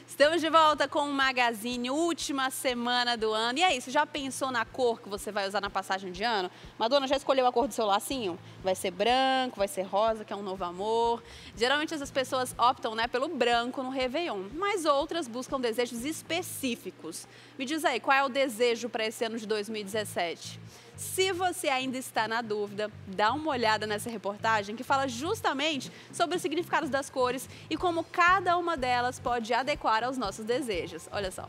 Estamos de volta com o Magazine, última semana do ano. E aí, você já pensou na cor que você vai usar na passagem de ano? Madonna, já escolheu a cor do seu lacinho? Vai ser branco, vai ser rosa, que é um novo amor. Geralmente as pessoas optam, né, pelo branco no Réveillon, mas outras buscam desejos específicos. Me diz aí, qual é o desejo para esse ano de 2017? Se você ainda está na dúvida, dá uma olhada nessa reportagem que fala justamente sobre os significados das cores e como cada uma delas pode adequar aos nossos desejos. Olha só.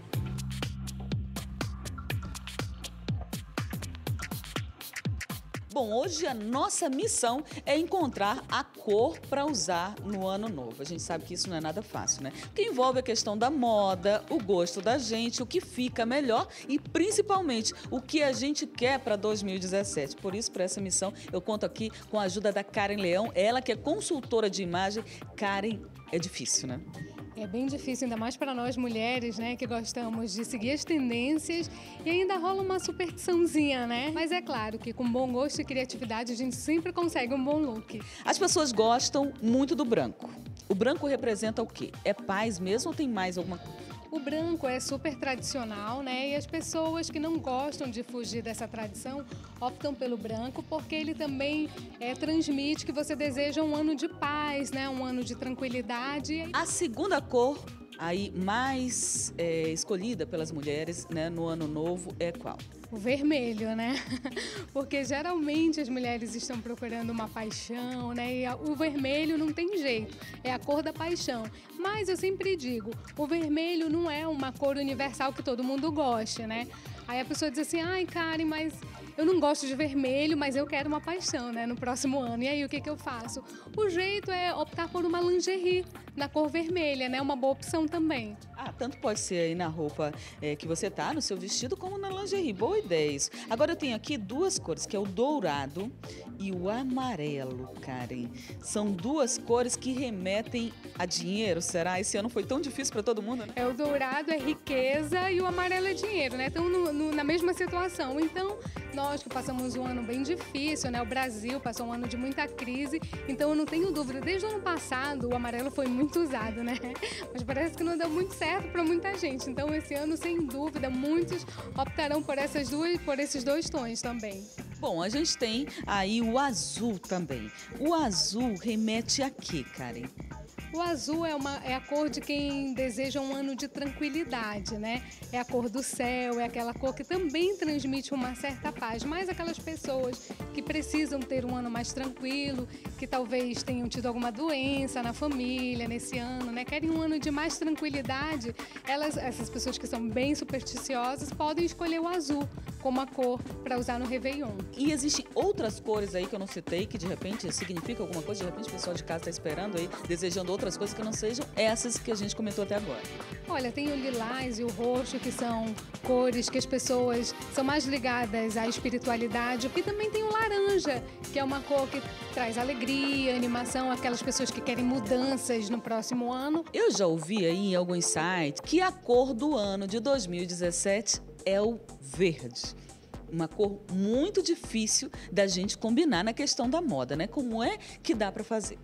Bom, hoje a nossa missão é encontrar a cor para usar no ano novo. A gente sabe que isso não é nada fácil, né? Porque envolve a questão da moda, o gosto da gente, o que fica melhor e principalmente o que a gente quer para 2017. Por isso, para essa missão, eu conto aqui com a ajuda da Karen Leão, ela que é consultora de imagem. Karen, é difícil, né? É bem difícil, ainda mais para nós mulheres, né, que gostamos de seguir as tendências e ainda rola uma superstiçãozinha, né? Mas é claro que com bom gosto e criatividade a gente sempre consegue um bom look. As pessoas gostam muito do branco. O branco representa o quê? É paz mesmo ou tem mais alguma coisa? O branco é super tradicional, né? E as pessoas que não gostam de fugir dessa tradição optam pelo branco porque ele também transmite que você deseja um ano de paz, né? Um ano de tranquilidade. A segunda cor aí mais escolhida pelas mulheres, né, no ano novo é qual? O vermelho, né? Porque geralmente as mulheres estão procurando uma paixão, né? E o vermelho não tem jeito, é a cor da paixão. Mas eu sempre digo, o vermelho não é uma cor universal que todo mundo goste, né? Aí a pessoa diz assim, ai, Karen, mas eu não gosto de vermelho, mas eu quero uma paixão, né, no próximo ano. E aí, o que que eu faço? O jeito é optar por uma lingerie na cor vermelha, né? Uma boa opção também. Ah, tanto pode ser aí na roupa que você tá, no seu vestido, como na lingerie. Boa ideia isso. Agora eu tenho aqui duas cores, que é o dourado e o amarelo, Karen. São duas cores que remetem a dinheiro, será? Esse ano foi tão difícil para todo mundo, né? O dourado é riqueza e o amarelo é dinheiro, né? Estão na mesma situação. Então, nós que passamos um ano bem difícil, né? O Brasil passou um ano de muita crise, então eu não tenho dúvida. Desde o ano passado, o amarelo foi muito usado, né? Mas parece que não deu muito certo para muita gente. Então, esse ano, sem dúvida, muitos optarão por esses dois tons também. Bom, a gente tem aí o azul também. O azul remete a quê, Karen? O azul é a cor de quem deseja um ano de tranquilidade, né? É a cor do céu, é aquela cor que também transmite uma certa paz. Mas aquelas pessoas que precisam ter um ano mais tranquilo, que talvez tenham tido alguma doença na família nesse ano, né? Querem um ano de mais tranquilidade, essas pessoas que são bem supersticiosas podem escolher o azul como a cor para usar no Réveillon. E existem outras cores aí que eu não citei, que de repente significa alguma coisa, de repente o pessoal de casa está esperando aí, desejando outras coisas que não sejam essas que a gente comentou até agora. Olha, tem o lilás e o roxo, que são cores que as pessoas são mais ligadas à espiritualidade. E também tem o laranja, que é uma cor que traz alegria, animação, aquelas pessoas que querem mudanças no próximo ano. Eu já ouvi aí em alguns sites que a cor do ano de 2017 é o verde. Uma cor muito difícil da gente combinar na questão da moda, né? Como é que dá para fazer?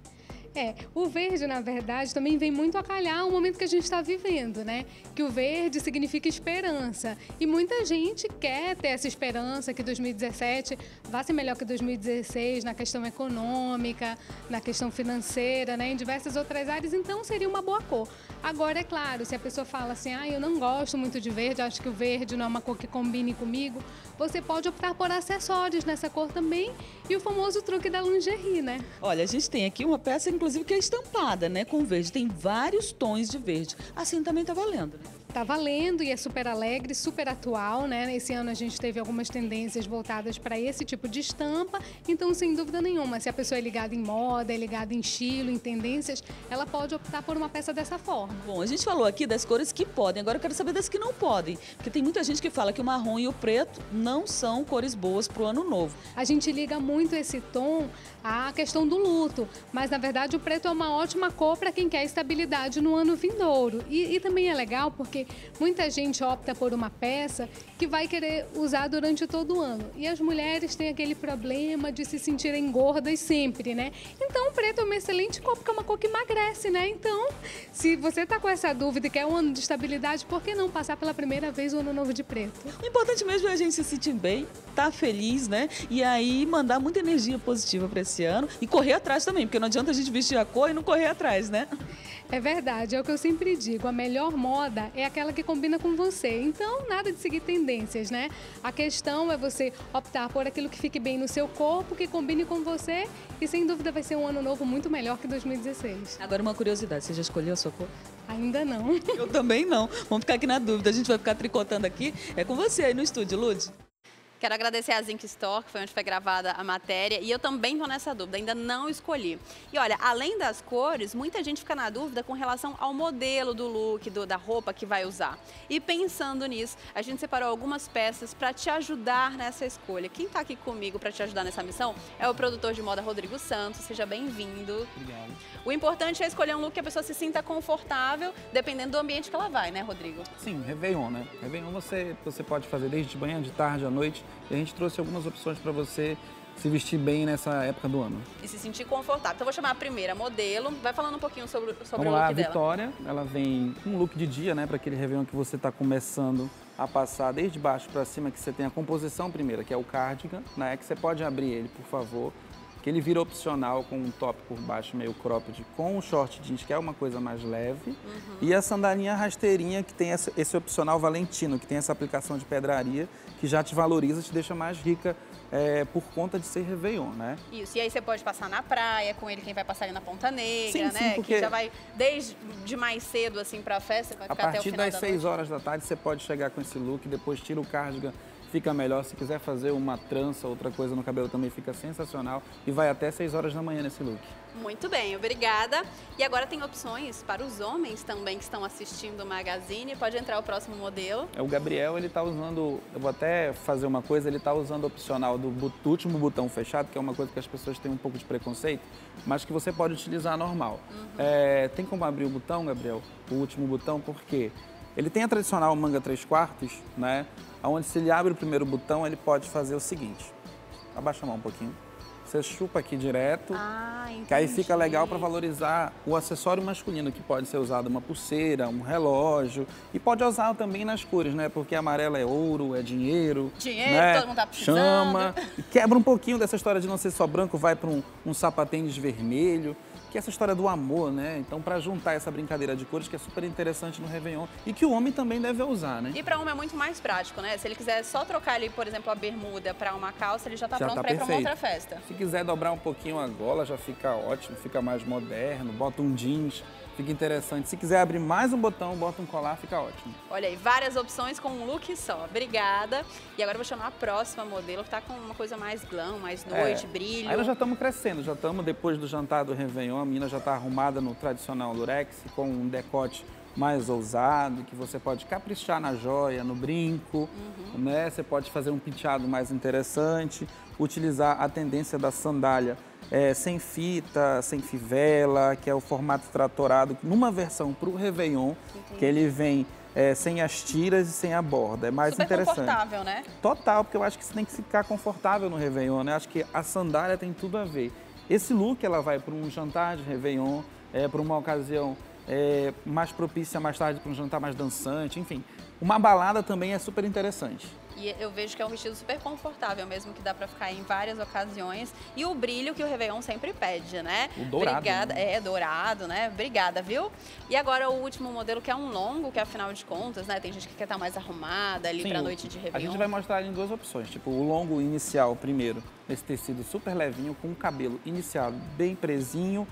O verde, na verdade, também vem muito a calhar o momento que a gente está vivendo, né? Que o verde significa esperança. E muita gente quer ter essa esperança que 2017 vá ser melhor que 2016 na questão econômica, na questão financeira, né? Em diversas outras áreas, então seria uma boa cor. Agora, é claro, se a pessoa fala assim, eu não gosto muito de verde, acho que o verde não é uma cor que combine comigo, você pode optar por acessórios nessa cor também e o famoso truque da lingerie, né? Olha, a gente tem aqui uma peça, inclusive, que é estampada, né, com verde. Tem vários tons de verde. Assim também tá valendo, né? Tá valendo e é super alegre, super atual, né? Esse ano a gente teve algumas tendências voltadas para esse tipo de estampa, então, sem dúvida nenhuma, se a pessoa é ligada em moda, é ligada em estilo, em tendências, ela pode optar por uma peça dessa forma. Bom, a gente falou aqui das cores que podem, agora eu quero saber das que não podem, porque tem muita gente que fala que o marrom e o preto não são cores boas para o ano novo. A gente liga muito esse tom à questão do luto, mas na verdade o preto é uma ótima cor para quem quer estabilidade no ano vindouro. E também é legal porque porque muita gente opta por uma peça que vai querer usar durante todo o ano. E as mulheres têm aquele problema de se sentirem gordas sempre, né? Então, o preto é uma excelente cor, porque é uma cor que emagrece, né? Então, se você tá com essa dúvida e quer um ano de estabilidade, por que não passar pela primeira vez o ano novo de preto? O importante mesmo é a gente se sentir bem, tá feliz, né? E aí mandar muita energia positiva para esse ano e correr atrás também, porque não adianta a gente vestir a cor e não correr atrás, né? É verdade, é o que eu sempre digo, a melhor moda é aquela que combina com você. Então, nada de seguir tendências, né? A questão é você optar por aquilo que fique bem no seu corpo, que combine com você e sem dúvida vai ser um ano novo muito melhor que 2016. Agora uma curiosidade, você já escolheu a sua cor? Ainda não. Eu também não. Vamos ficar aqui na dúvida, a gente vai ficar tricotando aqui. É com você aí no estúdio, Lud. Quero agradecer a Zinc Store, que foi onde foi gravada a matéria, e eu também estou nessa dúvida, ainda não escolhi. E olha, além das cores, muita gente fica na dúvida com relação ao modelo do look, da roupa que vai usar. E pensando nisso, a gente separou algumas peças para te ajudar nessa escolha. Quem está aqui comigo para te ajudar nessa missão é o produtor de moda Rodrigo Santos, seja bem-vindo. Obrigado. O importante é escolher um look que a pessoa se sinta confortável, dependendo do ambiente que ela vai, né, Rodrigo? Sim, Réveillon, né? Réveillon você pode fazer desde de manhã, de tarde, à noite. E a gente trouxe algumas opções para você se vestir bem nessa época do ano. E se sentir confortável. Então, eu vou chamar a primeira modelo. Vai falando um pouquinho sobre o Vamos look lá, a dela. Vitória, ela vem com um look de dia, né? Para aquele Réveillon que você está começando a passar desde baixo para cima, que você tem a composição primeira, que é o cardigan, né? Que você pode abrir ele, por favor. Que ele vira opcional com um top por baixo meio cropped, com um short jeans, que é uma coisa mais leve. E a sandalinha rasteirinha, que tem esse opcional valentino, que tem essa aplicação de pedraria, que já te valoriza, te deixa mais rica por conta de ser Réveillon, né? Isso, e aí você pode passar na praia com ele, quem vai passar ali na Ponta Negra, Sim, né? porque Que já vai desde mais cedo, assim, pra festa, vai A ficar até o partir final das da 6 noite. horas da tarde, você pode chegar com esse look, depois tira o cardigan, fica melhor. Se quiser fazer uma trança, outra coisa no cabelo também fica sensacional. E vai até 6 horas da manhã nesse look. Muito bem, obrigada. E agora tem opções para os homens também que estão assistindo o Magazine. Pode entrar o próximo modelo. O Gabriel, ele tá usando, eu vou até fazer uma coisa, ele tá usando o opcional do último botão fechado, que é uma coisa que as pessoas têm um pouco de preconceito, mas que você pode utilizar normal. Tem como abrir o botão, Gabriel? O último botão, por quê? Ele tem a tradicional manga 3/4, né? Onde se ele abre o primeiro botão, ele pode fazer o seguinte. Abaixa a mão um pouquinho. Você chupa aqui direto, Entendi. que aí fica legal para valorizar o acessório masculino, que pode ser usado uma pulseira, um relógio, e pode usar também nas cores, né? Porque amarelo é ouro, é dinheiro. Dinheiro, né? todo mundo tá precisando. Chama. E quebra um pouquinho dessa história de não ser só branco, vai para um sapatênis vermelho, que é essa história do amor, né? Então, para juntar essa brincadeira de cores, que é super interessante no Réveillon, e que o homem também deve usar, né? E para homem é muito mais prático, né? Se ele quiser só trocar ali, por exemplo, a bermuda para uma calça, ele já tá pronto para ir para uma outra festa. Se quiser dobrar um pouquinho a gola, já fica ótimo, fica mais moderno, bota um jeans, fica interessante. Se quiser abrir mais um botão, bota um colar, fica ótimo. Olha aí, várias opções com um look só. Obrigada. E agora eu vou chamar a próxima modelo, que tá com uma coisa mais glam, mais noite, brilho. Aí nós já estamos crescendo, já estamos depois do jantar do Réveillon, a menina já está arrumada no tradicional lurex, com um decote mais ousado, que você pode caprichar na joia, no brinco, né? Você pode fazer um penteado mais interessante, utilizar a tendência da sandália sem fita, sem fivela, que é o formato tratorado, numa versão para o Réveillon, que ele vem sem as tiras e sem a borda. É mais super interessante. Confortável, né? Total, porque eu acho que você tem que ficar confortável no Réveillon, né? Acho que a sandália tem tudo a ver. Esse look, ela vai para um jantar de Réveillon, para uma ocasião mais propícia mais tarde para um jantar mais dançante, enfim. Uma balada também é super interessante. E eu vejo que é um vestido super confortável mesmo, que dá pra ficar em várias ocasiões. E o brilho que o Réveillon sempre pede, né? O dourado. Obrigada. Né? Dourado, né? Obrigada, viu? E agora o último modelo, que é um longo, que afinal de contas, né? Tem gente que quer estar mais arrumada ali pra noite de Réveillon. A gente vai mostrar em duas opções. Tipo, o longo inicial, primeiro, esse tecido super levinho, com o cabelo inicial bem presinho,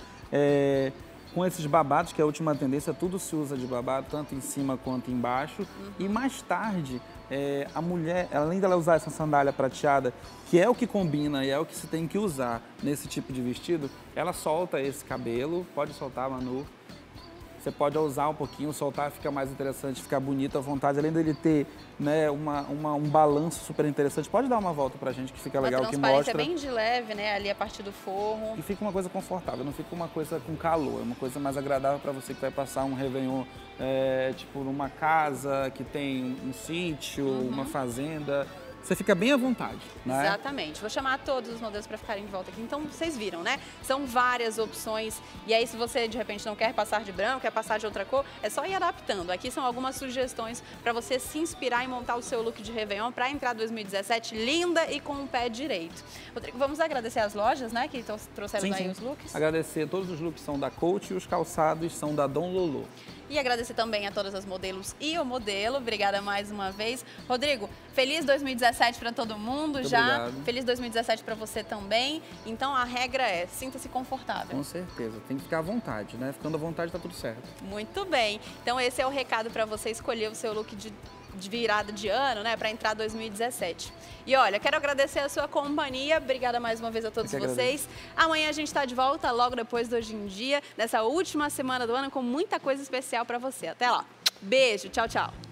com esses babados, que é a última tendência, tudo se usa de babado, tanto em cima quanto embaixo. E mais tarde, a mulher, além dela usar essa sandália prateada, que é o que combina e é o que se tem que usar nesse tipo de vestido, ela solta esse cabelo, pode soltar, Manu. você pode ousar um pouquinho, soltar, fica mais interessante, ficar bonito à vontade. Além dele ter, né, um balanço super interessante, pode dar uma volta pra gente que fica legal, que mostra. A transparência é bem de leve, né, ali a partir do forro. E fica uma coisa confortável, não fica uma coisa com calor, é uma coisa mais agradável para você que vai passar um Réveillon, tipo, numa casa que tem um sítio, uma fazenda. Você fica bem à vontade, né? Exatamente. Vou chamar todos os modelos para ficarem de volta aqui. Então, vocês viram, né? São várias opções. E aí, se você, de repente, não quer passar de branco, quer passar de outra cor, é só ir adaptando. Aqui são algumas sugestões para você se inspirar e montar o seu look de Réveillon para entrar 2017 linda e com o pé direito. Rodrigo, vamos agradecer as lojas, né? Que trouxeram aí os looks. Agradecer. Todos os looks são da Coach e os calçados são da Dom Lolo. E agradecer também a todas as modelos e o modelo. Obrigada mais uma vez. Rodrigo, feliz 2017 para todo mundo. Muito já. obrigado. Feliz 2017 para você também. Então a regra é, sinta-se confortável. Com certeza, tem que ficar à vontade, né? Ficando à vontade tá tudo certo. Muito bem. Então esse é o recado para você escolher o seu look de virada de ano, né, para entrar 2017. E olha, quero agradecer a sua companhia. Obrigada mais uma vez a todos vocês. Amanhã a gente está de volta, logo depois do Hoje em Dia, nessa última semana do ano, com muita coisa especial para você. Até lá. Beijo, tchau, tchau.